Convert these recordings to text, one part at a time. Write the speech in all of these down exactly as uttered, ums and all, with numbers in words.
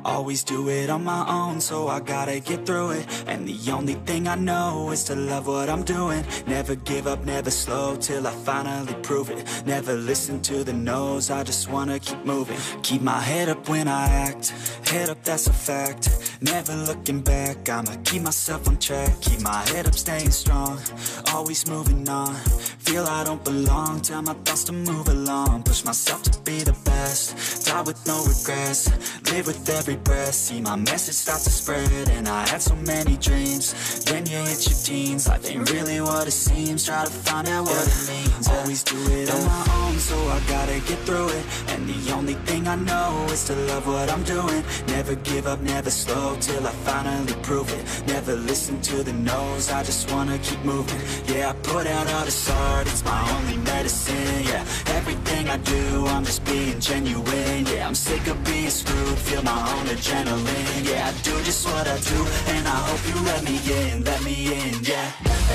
Always do it on my own, so I gotta get through it. And the only thing I know is to love what I'm doing. Never give up, never slow, till I finally prove it. Never listen to the no's, I just wanna keep moving. Keep my head up when I act, head up, that's a fact. Never looking back, I'ma keep myself on track. Keep my head up, staying strong, always moving on. Feel I don't belong, tell my thoughts to move along. Push myself to be the best, die with no regrets. Live with every breath, see my message start to spread. And I had so many dreams, then you hit your teens. Life ain't really what it seems, try to find out what it means. Always do it on my own, so I gotta get through it. And the only thing I know is to love what I'm doing. Never give up, never slow, till I finally prove it. Never listen to the no's, I just wanna keep moving. Yeah, I put out all this art, it's my only medicine. Yeah, everything I do, I'm just being genuine. Yeah, I'm sick of being screwed, feel my own adrenaline. Yeah, I do just what I do, and I hope you let me in, let me in, yeah.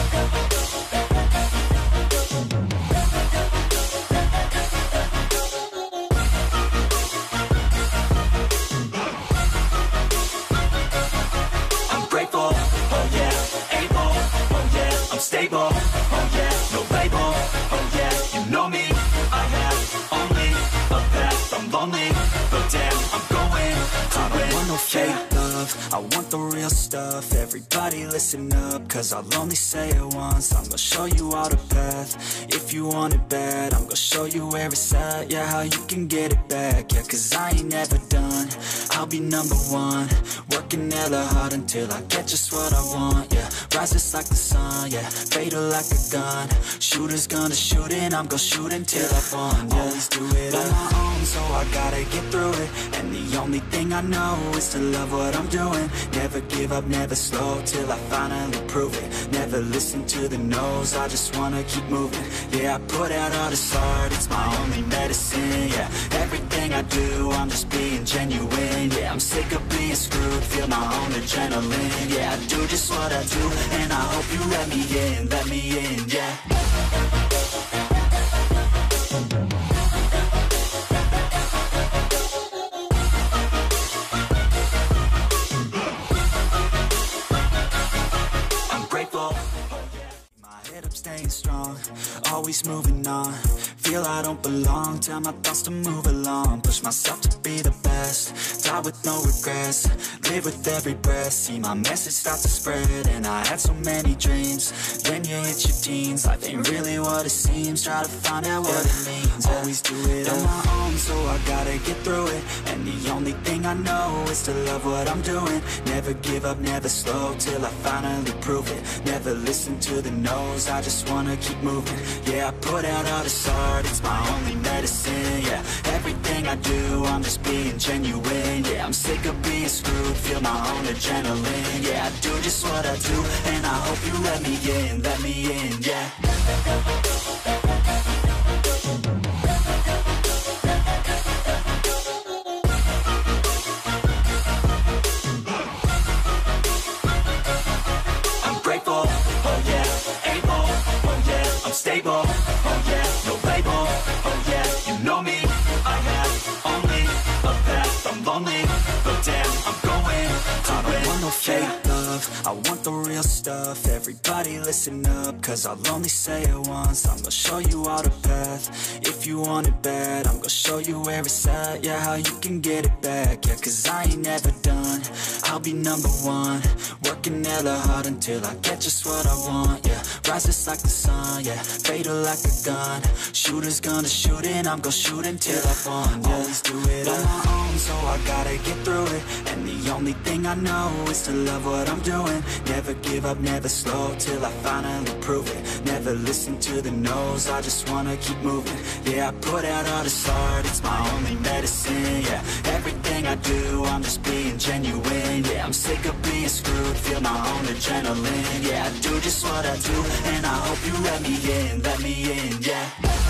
I'm grateful, oh yeah, able, oh yeah, I'm stable, oh yeah, no label, oh yeah, you know me. I have only a path, I'm lonely, but damn, I'm going to I don't want no fake love, I want the real stuff. Everybody listen up, cause I'll only say it once. I'm gonna show you all the path, if you want it bad. I'm gonna show you where it's at, yeah, how you can get it back. Yeah, cause I ain't never done, I'll be number one. Working hella hard until I get just what I want, yeah. Rises like the sun, yeah, fatal like a gun. Shooters gonna shoot and I'm gonna shoot until I won, yeah. Always do it on my own, so I gotta get through it. And the only thing I know is to love what I'm doing. Never give up, never slow, till I finally prove it. Never listen to the no's, I just wanna keep moving. Yeah, I put out all this art, it's my only medicine. Yeah, everything I do, I'm just being genuine. Yeah, I'm sick of being screwed, feel my own adrenaline. Yeah, I do just what I do, and I hope you let me in, let me in, yeah. Staying strong, always moving on. Feel I don't belong, tell my thoughts to move along. Push myself to be the best, die with no regrets. Live with every breath, see my message start to spread. And I had so many dreams, then you hit your teens. Life ain't really what it seems, try to find out what it means. Always do it on my own, so I gotta get through it. And the only thing I know is to love what I'm doing. Never give up, never slow, till I finally prove it. Never listen to the no's, I just wanna keep moving. Yeah, I put out all this art, it's my only medicine. Yeah, everything I do, I'm just being genuine. Yeah, I'm sick of being screwed, feel my own adrenaline. Yeah, I do just what I do, and I hope you let me in, let me in, yeah. Stable, oh yeah, no label, oh yeah, you know me. I have only a path, I'm lonely, but damn, I'm going to I don't want no fake love, I want the real stuff. Everybody listen up, cause I'll only say it once. I'm gonna show you all the path, if you want it bad. I'm gonna show you where it's at, yeah, how you can get it back. Yeah, cause I ain't never done, I'll be number one. Working hella hard until I get just what I want, yeah. Rises like the sun, yeah, fatal like a gun. Shooters gonna shoot and I'm gonna shoot until I won, yeah. Always do it on my own, so I gotta get through it. And the only thing I know is to love what I'm doing. Never give up, never slow, till I finally prove it. Never listen to the no's, I just wanna keep moving. Yeah, I put out all this art, it's my only medicine. Yeah, everything I do, I'm just being genuine. Yeah, I'm sick of being screwed, feel my own adrenaline. Yeah, I do just what I do, and I hope you let me in, let me in, yeah.